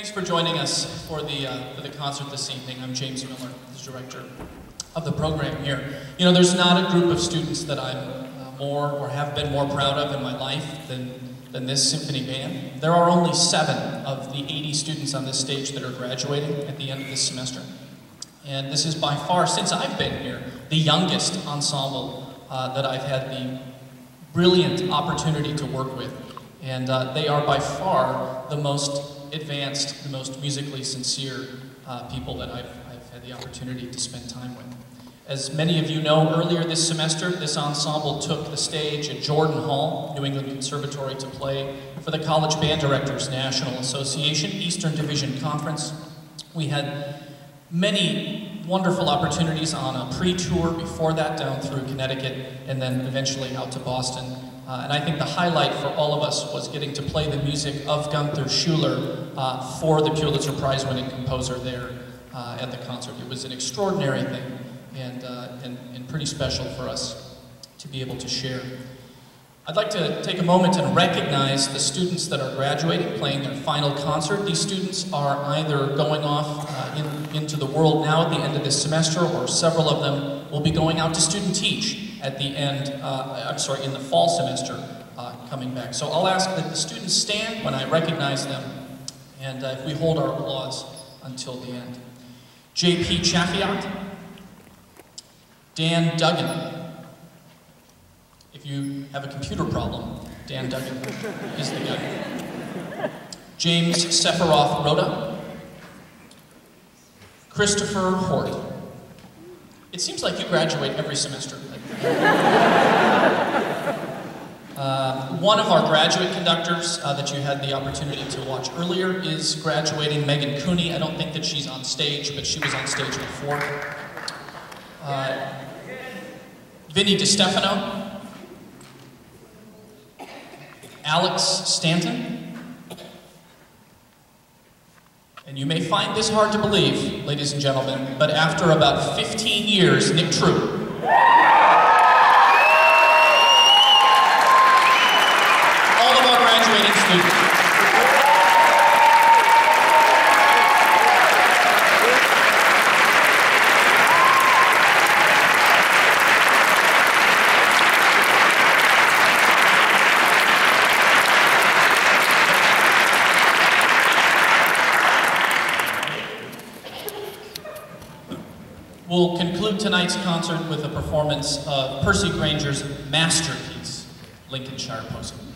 Thanks for joining us for the concert this evening. I'm James Miller, the director of the program here. You know, there's not a group of students that I'm more or have been more proud of in my life than this symphony band. There are only 7 of the 80 students on this stage that are graduating at the end of this semester. And this is by far, since I've been here, the youngest ensemble that I've had the brilliant opportunity to work with. And they are by far the most advanced, the most musically sincere people that I've had the opportunity to spend time with. As many of you know, earlier this semester, this ensemble took the stage at Jordan Hall, New England Conservatory, to play for the College Band Directors National Association Eastern Division Conference. We had many wonderful opportunities on a pre-tour before that down through Connecticut and then eventually out to Boston. And I think the highlight for all of us was getting to play the music of Gunther Schuller for the Pulitzer Prize-winning composer there at the concert. It was an extraordinary thing and pretty special for us to be able to share. I'd like to take a moment and recognize the students that are graduating, playing their final concert. These students are either going off into the world now at the end of this semester, or several of them will be going out to student teach at the end, in the fall semester coming back. So I'll ask that the students stand when I recognize them, and if we hold our applause until the end. J.P. Chaffiot, Dan Duggan. If you have a computer problem, Dan Duggan is the guy. James Sephiroth Rhoda. Christopher Hort. It seems like you graduate every semester. One of our graduate conductors that you had the opportunity to watch earlier is graduating, Megan Cooney. I don't think that she's on stage, but she was on stage before. Vinny DiStefano. Alex Stanton. And you may find this hard to believe, ladies and gentlemen, but after about 15 years, Nick True. All of our graduating students. We'll conclude tonight's concert with a performance of Percy Grainger's masterpiece, Lincolnshire Posy.